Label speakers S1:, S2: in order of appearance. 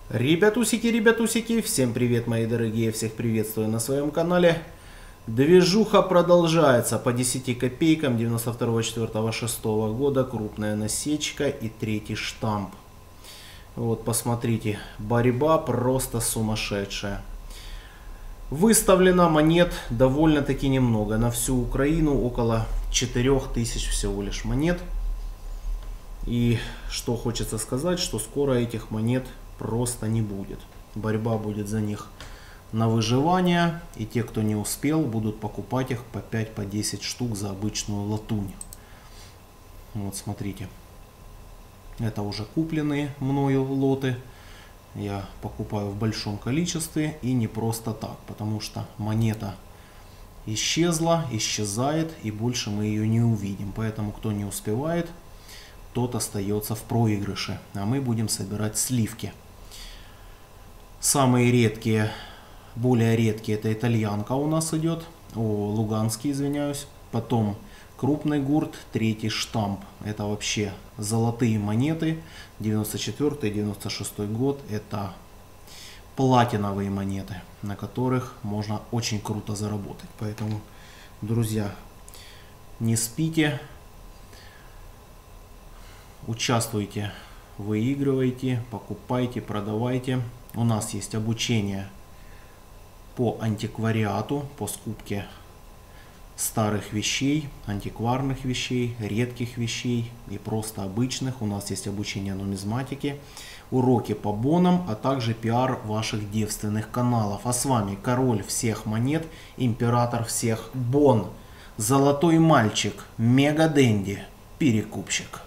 S1: Ребятусики, всем привет, мои дорогие, всех приветствую на своем канале. Движуха продолжается по 10 копейкам 92, 4, 6 года, крупная насечка и третий штамп. Вот, посмотрите, борьба просто сумасшедшая. Выставлено монет довольно-таки немного, на всю Украину около 4000 всего лишь монет. И что хочется сказать, что скоро этих монет просто не будет. Борьба будет за них на выживание. И те, кто не успел, будут покупать их по 5-10 штук за обычную латунь. Вот смотрите. Это уже купленные мною лоты. Я покупаю в большом количестве и не просто так. Потому что монета исчезла, исчезает и больше мы ее не увидим. Поэтому кто не успевает, тот остается в проигрыше. А мы будем собирать сливки. Самые редкие, более редкие, это итальянка у нас идет. Луганский, извиняюсь. Потом крупный гурт, третий штамп. Это вообще золотые монеты. 94-96 год. Это платиновые монеты, на которых можно очень круто заработать. Поэтому, друзья, не спите. Участвуйте, выигрывайте, покупайте, продавайте. У нас есть обучение по антиквариату, по скупке старых вещей, антикварных вещей, редких вещей и просто обычных. У нас есть обучение нумизматике, уроки по бонам, а также пиар ваших девственных каналов. А с вами король всех монет, император всех бон, золотой мальчик, мега Дэнди, перекупщик.